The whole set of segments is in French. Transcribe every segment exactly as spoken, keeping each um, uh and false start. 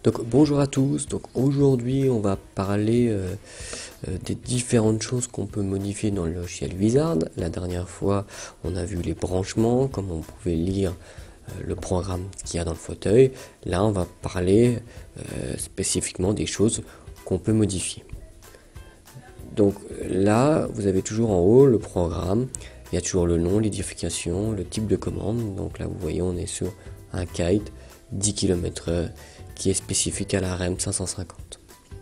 Donc bonjour à tous, donc aujourd'hui on va parler euh, euh, des différentes choses qu'on peut modifier dans le logiciel Wizard. La dernière fois on a vu les branchements, comment on pouvait lire euh, le programme qu'il y a dans le fauteuil. Là on va parler euh, spécifiquement des choses qu'on peut modifier. Donc là vous avez toujours en haut le programme, il y a toujours le nom, l'édification, le type de commande. Donc là vous voyez on est sur un kite dix kilomètres heure qui est spécifique à la R E M cinq cent cinquante.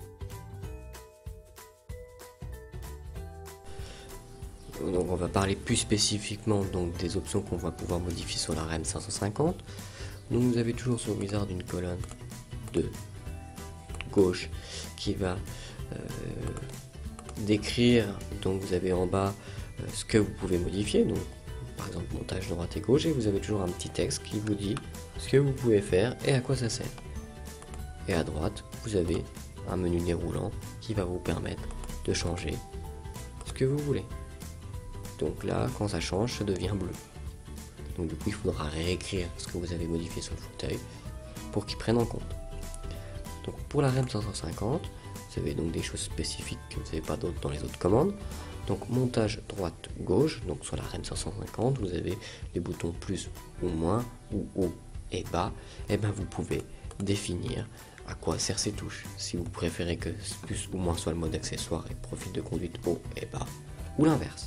Donc on va parler plus spécifiquement donc des options qu'on va pouvoir modifier sur la R E M cinq cent cinquante. Donc vous avez toujours sur Wizard une colonne de gauche qui va euh, décrire, donc vous avez en bas euh, ce que vous pouvez modifier, donc par exemple montage droite et gauche, et vous avez toujours un petit texte qui vous dit ce que vous pouvez faire et à quoi ça sert. Et à droite, vous avez un menu déroulant qui va vous permettre de changer ce que vous voulez. Donc là, quand ça change, ça devient bleu. Donc du coup, il faudra réécrire ce que vous avez modifié sur le fauteuil pour qu'il prenne en compte. Donc pour la R E M cinq cent cinquante, vous avez donc des choses spécifiques que vous n'avez pas d'autres dans les autres commandes. Donc montage droite-gauche, donc sur la R E M cinq cent cinquante, vous avez les boutons plus ou moins, ou haut et bas. Et bien vous pouvez définir à quoi servent ces touches. Si vous préférez que plus ou moins soit le mode accessoire et profil de conduite haut et bas, ou l'inverse.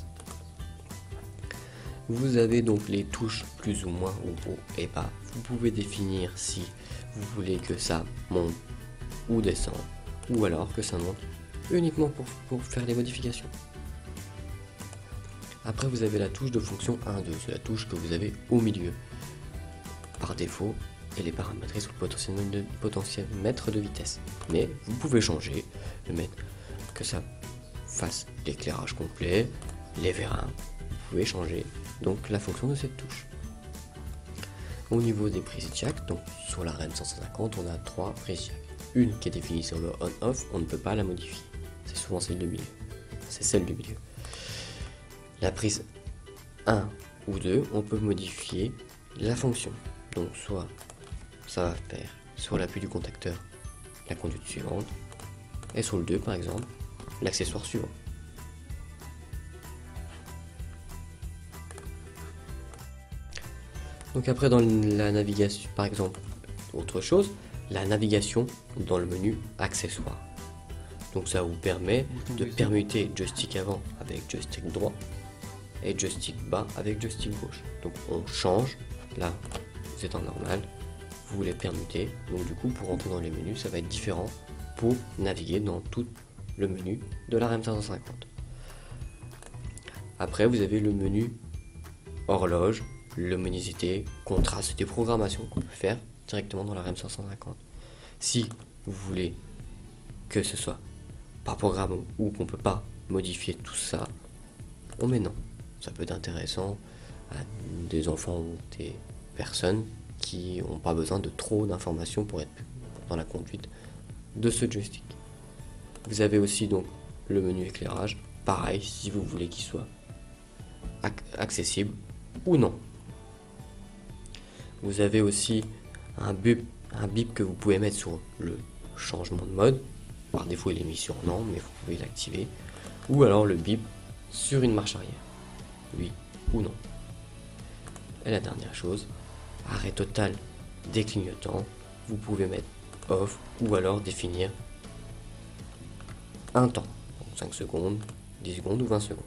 Vous avez donc les touches plus ou moins ou haut et bas. Vous pouvez définir si vous voulez que ça monte ou descend, ou alors que ça monte uniquement pour, pour faire les modifications. Après vous avez la touche de fonction un deux, c'est la touche que vous avez au milieu. Par défaut, elle est paramétrée sous le potentiomètre de vitesse. Mais vous pouvez changer, le mettre que ça fasse l'éclairage complet, les vérins. Vous pouvez changer donc la fonction de cette touche. Au niveau des prises jack, donc sur la R E M cinq cent cinquante, on a trois prises jack. Une qui est définie sur le on-off, on ne peut pas la modifier. C'est souvent celle du milieu. C'est celle du milieu. La prise un ou deux, on peut modifier la fonction. Donc soit ça va faire sur l'appui du contacteur la conduite suivante, et sur le deux par exemple, l'accessoire suivant. Donc après dans la navigation, par exemple, autre chose, la navigation dans le menu accessoires. Donc ça vous permet de permuter joystick avant avec joystick droit et joystick bas avec joystick gauche. Donc on change, là vous êtes en normal, vous voulez permuter, donc du coup pour rentrer dans les menus ça va être différent pour naviguer dans tout le menu de la R E M cinq cent cinquante. Après vous avez le menu horloge, luminosité, contraste, des programmations qu'on peut faire directement dans la R E M cinq cent cinquante. Si vous voulez que ce soit par programme ou qu'on ne peut pas modifier tout ça, on met non. Ça peut être intéressant à des enfants ou des personnes qui n'ont pas besoin de trop d'informations pour être dans la conduite de ce joystick. Vous avez aussi donc le menu éclairage, pareil si vous voulez qu'il soit ac accessible ou non. Vous avez aussi un bip, un bip que vous pouvez mettre sur le changement de mode. Par défaut il est mis sur non, mais vous pouvez l'activer. Ou alors le bip sur une marche arrière, oui ou non. Et la dernière chose, arrêt total des clignotants, vous pouvez mettre off ou alors définir un temps, donc cinq secondes, dix secondes ou vingt secondes.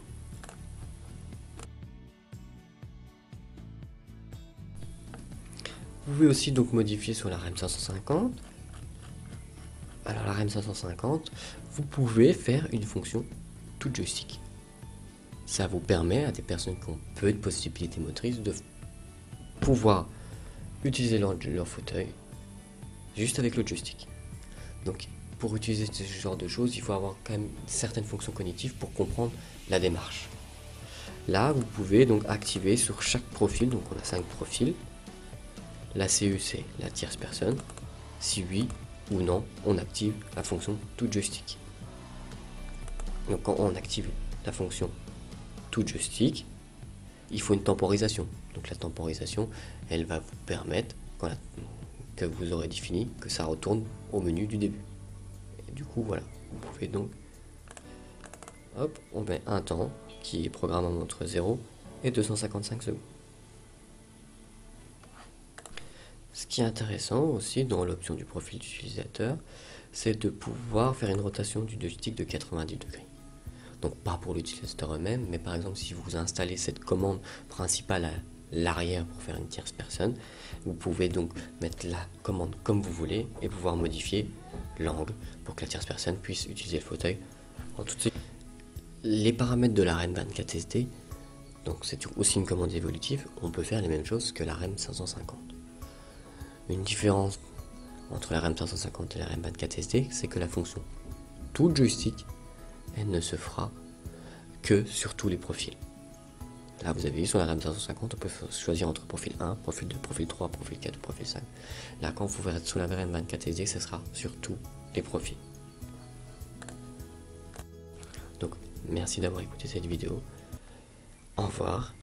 Vous pouvez aussi donc modifier sur la R E M cinq cent cinquante. Alors la R E M cinq cent cinquante, vous pouvez faire une fonction tout joystick. Ça vous permet à des personnes qui ont peu de possibilités motrices de pouvoir utiliser leur, leur fauteuil juste avec le joystick. Donc pour utiliser ce genre de choses, il faut avoir quand même certaines fonctions cognitives pour comprendre la démarche. Là, vous pouvez donc activer sur chaque profil, donc on a cinq profils. La C U, c'est la tierce personne. Si oui ou non, on active la fonction tout joystick. Donc quand on active la fonction tout joystick, il faut une temporisation. Donc la temporisation, elle va vous permettre, quand la que vous aurez défini, que ça retourne au menu du début. Et du coup, voilà, vous pouvez donc, hop, on met un temps qui est programmable entre zéro et deux cent cinquante-cinq secondes. Ce qui est intéressant aussi dans l'option du profil d'utilisateur, c'est de pouvoir faire une rotation du joystick de quatre-vingt-dix degrés. Donc pas pour l'utilisateur eux-mêmes, mais par exemple si vous installez cette commande principale à l'arrière pour faire une tierce personne, vous pouvez donc mettre la commande comme vous voulez et pouvoir modifier l'angle pour que la tierce personne puisse utiliser le fauteuil en toute sécurité. Les paramètres de la R E M vingt-quatre S D, donc c'est aussi une commande évolutive, on peut faire les mêmes choses que la R E M cinq cent cinquante. Une différence entre la R E M cinq cent cinquante et la R E M vingt-quatre S D, c'est que la fonction tout joystick, elle ne se fera que sur tous les profils. Là, vous avez vu sur la R E M cinq cent cinquante, on peut choisir entre profil un, profil deux, profil trois, profil quatre, profil cinq. Là, quand vous verrez sur la R E M vingt-quatre S D, ce sera sur tous les profils. Donc, merci d'avoir écouté cette vidéo. Au revoir